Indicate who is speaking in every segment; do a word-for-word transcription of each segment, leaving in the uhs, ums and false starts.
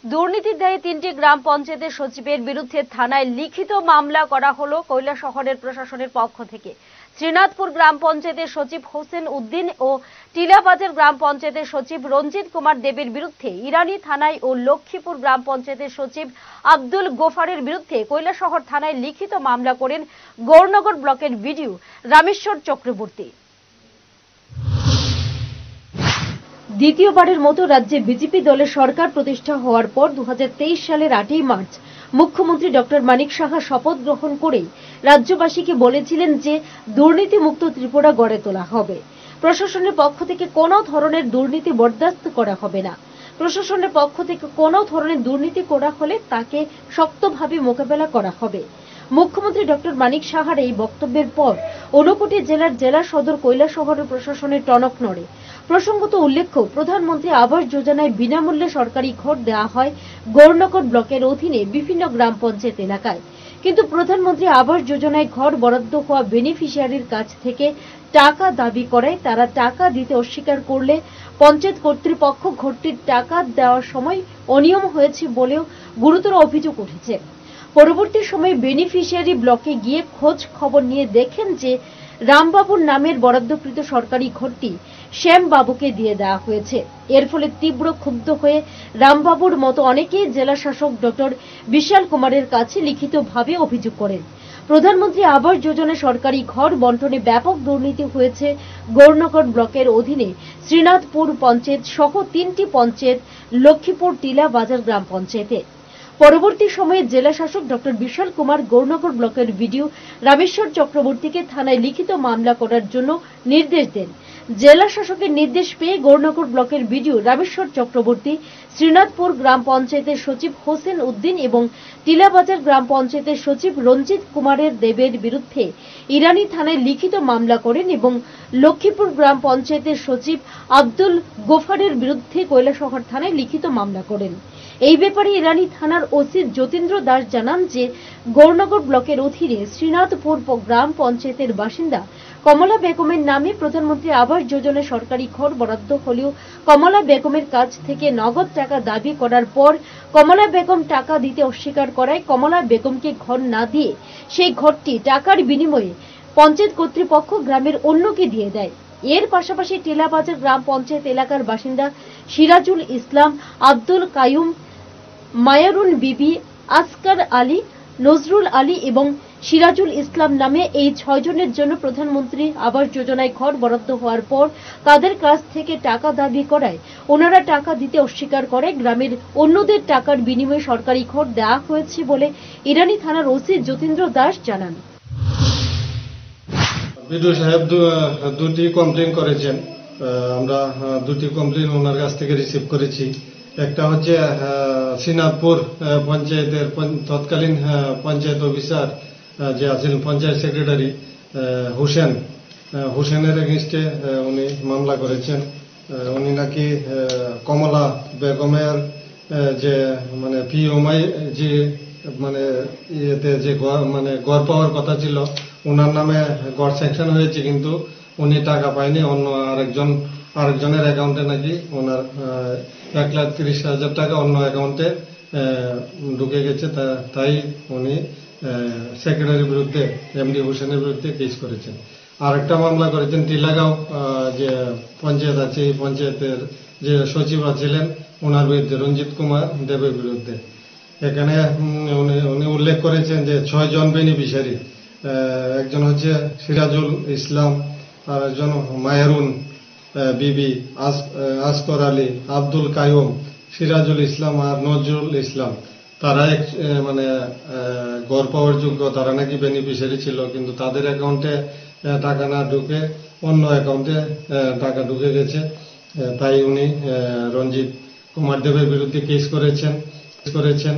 Speaker 1: দুর্নীতির দায়ে তিনটি গ্রাম পঞ্চায়েতের সচিবের বিরুদ্ধে থানায় লিখিত মামলা করা হলো কৈলাসহরের প্রশাসনের পক্ষ থেকে। শ্রীনাথপুর গ্রাম পঞ্চায়েতের সচিব হোসেন উদ্দিন ও টিলাবাজার গ্রাম পঞ্চায়েতের সচিব রঞ্জিত কুমার দেবের বিরুদ্ধে ইরানি থানায় ও লক্ষ্মীপুর গ্রাম পঞ্চায়েতের সচিব আব্দুল গোফারের বিরুদ্ধে কৈলাসহর থানায় লিখিত মামলা করেন গৌরনগর ব্লকের বিডিও রামেশ্বর চক্রবর্তী। দ্বিতীয়বারের মতো রাজ্যে বিজেপি দলের সরকার প্রতিষ্ঠা হওয়ার পর দু হাজার তেইশ সালের আটই মার্চ মুখ্যমন্ত্রী ডক্টর মানিক সাহা শপথ গ্রহণ করেই রাজ্যবাসীকে বলেছিলেন যে দুর্নীতিমুক্ত ত্রিপুরা গড়ে তোলা হবে। প্রশাসনের পক্ষ থেকে কোনো ধরনের দুর্নীতি বরদাস্ত করা হবে না। প্রশাসনের পক্ষ থেকে কোনো ধরনের দুর্নীতি করা হলে তাকে শক্তভাবে মোকাবেলা করা হবে। মুখ্যমন্ত্রী ডক্টর মানিক সাহার এই বক্তব্যের পর ঊনকোটি জেলার জেলা সদর কৈলাসহরের প্রশাসনের টনক নড়ে। প্রসঙ্গত উল্লেখ্য, প্রধানমন্ত্রী আবাস যোজনায় বিনামূল্যে সরকারি ঘর দেওয়া হয় গৌরনগর ব্লকের অধীনে বিভিন্ন গ্রাম পঞ্চায়েত এলাকায়। কিন্তু প্রধানমন্ত্রী আবাস যোজনায় ঘর বরাদ্দ হওয়া বেনিফিশিয়ারির কাছ থেকে টাকা দাবি করায় তারা টাকা দিতে অস্বীকার করলে পঞ্চায়েত কর্তৃপক্ষ ঘরটির টাকা দেওয়ার সময় অনিয়ম হয়েছে বলেও গুরুতর অভিযোগ উঠেছে। পরবর্তী সময়ে বেনিফিশিয়ারি ব্লকে গিয়ে খোঁজ খবর নিয়ে দেখেন যে রামবাবুর নামের বরাদ্দকৃত সরকারি ঘরটি শ্যামবাবুকে দিয়ে দেওয়া হয়েছে। এর ফলে তীব্র ক্ষুব্ধ হয়ে রামবাবুর মতো অনেকেই জেলা শাসক ডক্টর বিশাল কুমারের কাছে লিখিতভাবে অভিযোগ করেন। প্রধানমন্ত্রী আবাস যোজনা সরকারি ঘর বন্টনে ব্যাপক দুর্নীতি হয়েছে গৌরনগর ব্লকের অধীনে শ্রীনাথপুর পঞ্চায়েত সহ তিনটি পঞ্চায়েত, লক্ষ্মীপুর টিলা বাজার গ্রাম পঞ্চায়েতে। পরবর্তী সময়ে জেলা শাসক ডক্টর বিশাল কুমার গৌরনগর ব্লকের বিডিও রামেশ্বর চক্রবর্তীকে থানায় লিখিত মামলা করার জন্য নির্দেশ দেন। জেলা শাসকের নির্দেশ পেয়ে গৌরনগর ব্লকের বিডিও রামেশ্বর চক্রবর্তী শ্রীনাথপুর গ্রাম পঞ্চায়েতের সচিব হোসেন উদ্দিন এবং টিলাবাজার গ্রাম পঞ্চায়েতের সচিব রঞ্জিত কুমারের দেবের বিরুদ্ধে ইরানি থানায় লিখিত মামলা করেন এবং লক্ষ্মীপুর গ্রাম পঞ্চায়েতের সচিব আব্দুল গোফারের বিরুদ্ধে কৈলাসহর থানায় লিখিত মামলা করেন। এই ব্যাপারে ইরানি থানার ওসি যতীন্দ্র দাস জানান যে গৌরনগর ব্লকের অধীনে শ্রীনাথপুর গ্রাম পঞ্চায়েতের বাসিন্দা কমলা বেগমের নামে প্রধানমন্ত্রী আবাস যোজনা সরকারি ঘর বরাদ্দ হলেও কমলা বেগমের কাছ থেকে নগদ টাকা দাবি করার পর কমলা বেগম টাকা দিতে অস্বীকার করায় কমলা বেগমকে ঘর না দিয়ে সেই ঘরটি টাকার বিনিময়ে পঞ্চায়েত কর্তৃপক্ষ গ্রামের অন্যকে দিয়ে দেয়। এর পাশাপাশি টিলাবাজার গ্রাম পঞ্চায়েত এলাকার বাসিন্দা সিরাজুল ইসলাম, আব্দুল কায়ুম, মায়ারুন বিবি, আসকার আলী, নজরুল আলী এবং সিরাজুল ইসলাম নামে এই ছয় জনের জন্য প্রধানমন্ত্রী আবাস যোজনায় ঘর বরাদ্দ হওয়ার পর তাদের কাছ থেকে টাকা দাবি করায় ওনারা টাকা দিতে অস্বীকার করে গ্রামের অন্যদের টাকার বিনিময়ে সরকারি ঘর দেওয়া হয়েছে বলে ইরানি থানার ওসি যতীন্দ্র দাস জানান।
Speaker 2: বিডিও সাহেব দুটি কমপ্লেন করেছেন। আমরা দুটি কমপ্লেন ওনার কাছ থেকে রিসিভ করেছি। একটা হচ্ছে শ্রীনাথপুর পঞ্চায়েতের তৎকালীন পঞ্চায়েত অফিসার যে আছেন পঞ্চায়েত সেক্রেটারি হোসেন হোসেনের এগেইনস্টে উনি মামলা করেছেন। উনি নাকি কমলা বেগমের যে মানে পিওমাই যে মানে ইয়েতে যে মানে গড় পাওয়ার কথা ছিল, ওনার নামে গড় স্যাংশন হয়েছে কিন্তু উনি টাকা পায়নি। অন্য আরেকজন আরেকজনের অ্যাকাউন্টে নাকি ওনার এক লাখ তিরিশ হাজার টাকা অন্য অ্যাকাউন্টে ঢুকে গেছে। তাই উনি সেক্রেটারির বিরুদ্ধে এমডি হোসেনের বিরুদ্ধে কেস করেছেন। আরেকটা মামলা করেছেন টিলাগাঁও যে পঞ্চায়েত আছে, এই পঞ্চায়েতের যে সচিব ছিলেন ওনার বিরুদ্ধে, রঞ্জিত কুমার দেবের বিরুদ্ধে। এখানে উনি উনি উল্লেখ করেছেন যে ছয় জন বেনিফিশিয়ারি, একজন হচ্ছে সিরাজুল ইসলাম, আর একজন মায়ারুন বিবি, আসকর আলী, আব্দুল কায়ুম, সিরাজুল ইসলাম আর নজরুল ইসলাম। তারা এক মানে গড় পাওয়ার যোগ্য, তারা নাকি বেনিফিশিয়ারি ছিল কিন্তু তাদের অ্যাকাউন্টে টাকা না ঢুকে অন্য অ্যাকাউন্টে টাকা ঢুকে গেছে। তাই উনি রঞ্জিত কুমার দেবের বিরুদ্ধে কেস করেছেন করেছেন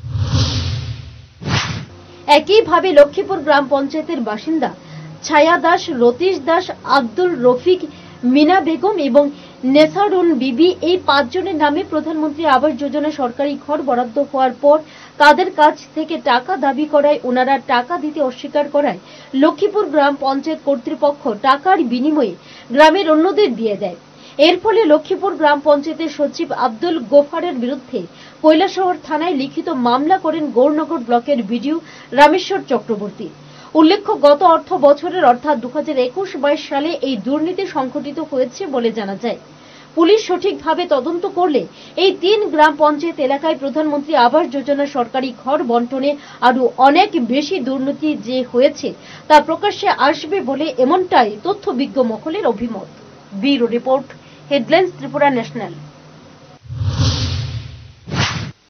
Speaker 1: একইভাবে লক্ষ্মীপুর গ্রাম পঞ্চায়েতের বাসিন্দা ছায়া দাস, রতীশ দাস, আব্দুল রফিক, মিনা বেগম এবং নেসারুন বিবি এই পাঁচজনের নামে প্রধানমন্ত্রী আবাস যোজনা সরকারি ঘর বরাদ্দ হওয়ার পর তাদের কাছ থেকে টাকা দাবি করায় ওনারা টাকা দিতে অস্বীকার করায় লক্ষ্মীপুর গ্রাম পঞ্চায়েত কর্তৃপক্ষ টাকার বিনিময়ে গ্রামের অন্যদের দিয়ে দেয়। এর ফলে লক্ষ্মীপুর গ্রাম পঞ্চায়েতের সচিব আব্দুল গোফারের বিরুদ্ধে কৈলাসহর থানায় লিখিত মামলা করেন গৌরনগর ব্লকের বিডিও রামেশ্বর চক্রবর্তী। উল্লেখ্য, গত অর্থ বছরের অর্থাৎ দু হাজার একুশ বাইশ সালে এই দুর্নীতি সংঘটিত হয়েছে বলে জানা যায়। পুলিশ সঠিকভাবে তদন্ত করলে এই তিন গ্রাম পঞ্চায়েত এলাকায় প্রধানমন্ত্রী আবাস যোজনা সরকারি ঘর বন্টনে আরো অনেক বেশি দুর্নীতি যে হয়েছে তা প্রকাশ্যে আসবে বলে এমনটাই তথ্যবিজ্ঞ মহলের অভিমত। Bureau report, headlines Tripura national.